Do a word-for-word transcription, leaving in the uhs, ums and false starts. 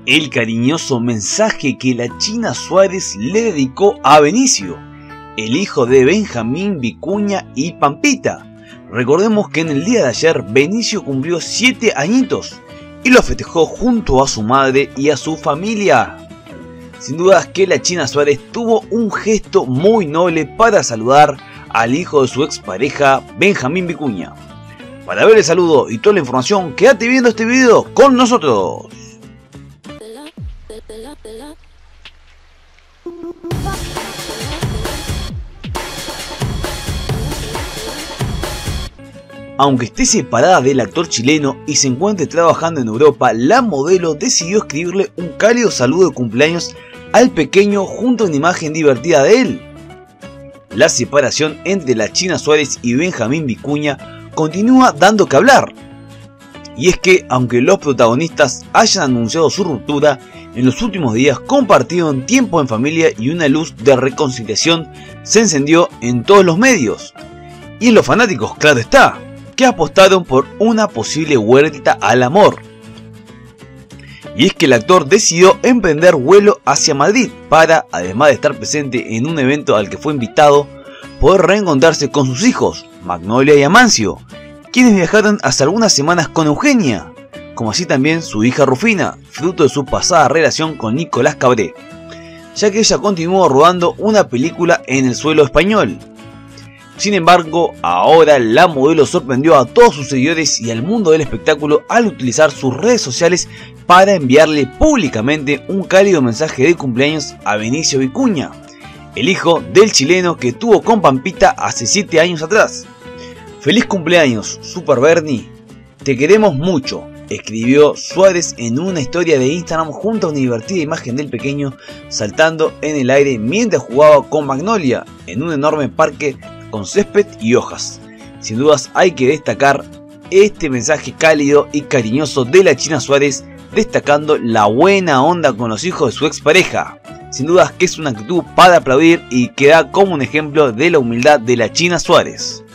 el cariñoso mensaje que la China Suárez le dedicó a Benicio, el hijo de Benjamín Vicuña y Pampita. Recordemos que en el día de ayer Benicio cumplió siete añitos y lo festejó junto a su madre y a su familia. Sin dudas que la China Suárez tuvo un gesto muy noble para saludar al hijo de su expareja Benjamín Vicuña. Para ver el saludo y toda la información, quédate viendo este video con nosotros. Aunque esté separada del actor chileno y se encuentre trabajando en Europa, la modelo decidió escribirle un cálido saludo de cumpleaños al pequeño junto a una imagen divertida de él. La separación entre la China Suárez y Benjamín Vicuña continúa dando que hablar. Y es que, aunque los protagonistas hayan anunciado su ruptura, en los últimos días compartieron tiempo en familia y una luz de reconciliación se encendió en todos los medios. Y en los fanáticos, claro está, que apostaron por una posible vuelta al amor. Y es que el actor decidió emprender vuelo hacia Madrid para, además de estar presente en un evento al que fue invitado, poder reencontrarse con sus hijos, Magnolia y Amancio, quienes viajaron hace algunas semanas con Eugenia, como así también su hija Rufina, fruto de su pasada relación con Nicolás Cabré, ya que ella continuó rodando una película en el suelo español. Sin embargo, ahora la modelo sorprendió a todos sus seguidores y al mundo del espectáculo al utilizar sus redes sociales para enviarle públicamente un cálido mensaje de cumpleaños a Benicio Vicuña, el hijo del chileno que tuvo con Pampita hace siete años atrás. Feliz cumpleaños, Super Bernie, te queremos mucho, escribió Suárez en una historia de Instagram junto a una divertida imagen del pequeño saltando en el aire mientras jugaba con Magnolia en un enorme parque con césped y hojas. Sin dudas hay que destacar este mensaje cálido y cariñoso de la China Suárez, destacando la buena onda con los hijos de su expareja. Sin dudas que es una actitud para aplaudir y que da como un ejemplo de la humildad de la China Suárez.